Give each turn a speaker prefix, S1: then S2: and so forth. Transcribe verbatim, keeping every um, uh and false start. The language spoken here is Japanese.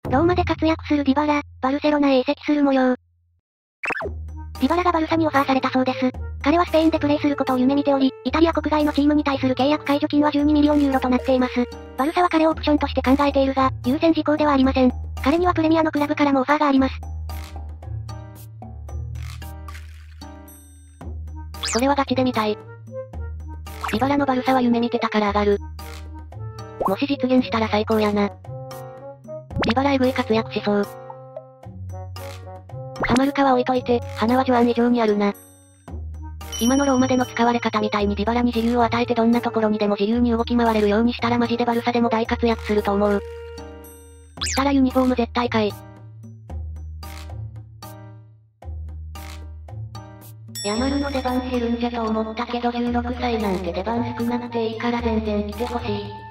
S1: ローマで活躍するディバラ、バルセロナへ移籍する模様。ディバラがバルサにオファーされたそうです。彼はスペインでプレーすることを夢見ており、イタリア国外のチームに対する契約解除金はじゅうにミリオンユーロとなっています。バルサは彼をオプションとして考えているが、優先事項ではありません。彼にはプレミアのクラブからもオファーがあります。
S2: これはガチで見たい。ディバラのバルサは夢見てたから上がる。もし実現したら最高やな。ディバラエグい活躍しそう。ハマるかは置いといて、花はジョアン以上にあるな。今のローマでの使われ方みたいにディバラに自由を与えてどんなところにでも自由に動き回れるようにしたらマジでバルサでも大活躍すると思う。したらユニフォーム絶対買い。ヤマルの出番減るんじゃと思ったけどじゅうろくさいなんて出番少なくていいから全然来てほしい。